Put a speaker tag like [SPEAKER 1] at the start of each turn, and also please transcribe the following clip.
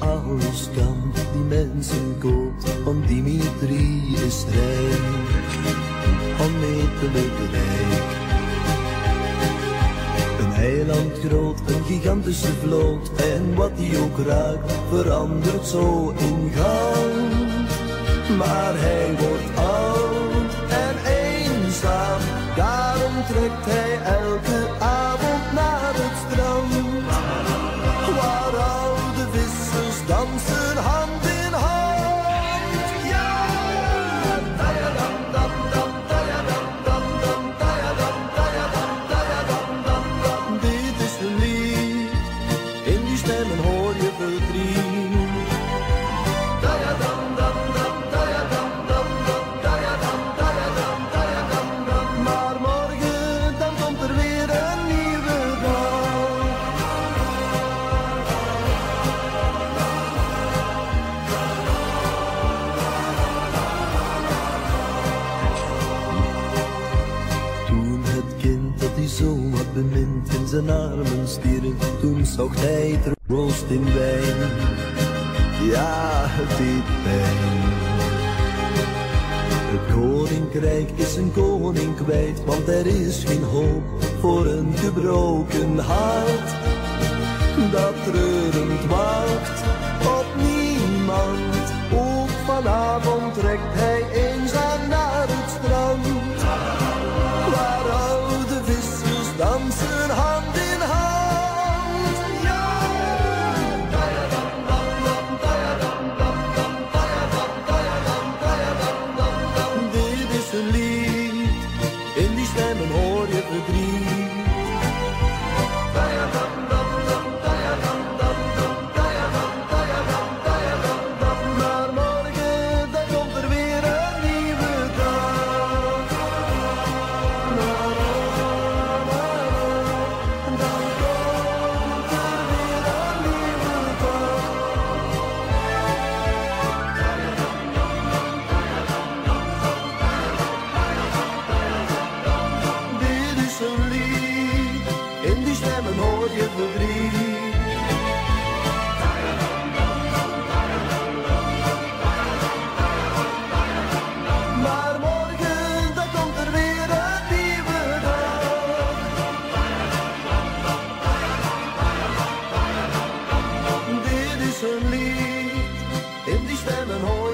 [SPEAKER 1] alles kan, die mensen koopt, want Dimitri is rijk, onmetelijk rijk. Een eiland groot, een gigantische vloot, en wat die ook raakt, verandert zo in gang. Maar hij wordt oud en eenzaam, daarom trekt hij elke avond naar het strand, waar oude vissers dansen hand in hand. Ja! Dayadam, dam, dam, dayadam, dam, dam, dayadam, dayadam, dayadam, dam, dam. Dit is een lied, in die stemmen hoor je verdriet. Dayadam, dam, dam, dayadam, dam, dam, dayadam, dayadam, dayadam, dam. Maar morgen, dan komt er weer een nieuwe dag. Toen het kind dat hij zo had bemind in zijn armen stierf, toen zocht hij troost in wijn. Ja, het deed pijn. Het koninkrijk is een koning kwijt, want er is geen hoop voor een gebroken hart dat treurend wacht op niemand. Ook vanavond trekt hij eenzaam naar het strand, waar oude vissers dansen hand in hand. Ja! Dayadam, dam, dam, dayadam, dam, dam, dayadam, dayadam, dayadam, dam, dam. Dit is een lied, in die stemmen hoor je verdriet. Dayadam, dam, dam, dayadam, dam, dam, dayadam, dayadam, dayadam, dam. Maar morgen, dan komt er weer een nieuwe dag. Na, na, na, na. Dan komt er weer een nieuwe dag. Dit is een lied, in die stemmen hoor je verdriet. Maar morgen, dan komt er weer een nieuwe dag. Dit is een lied, in die stemmen hoor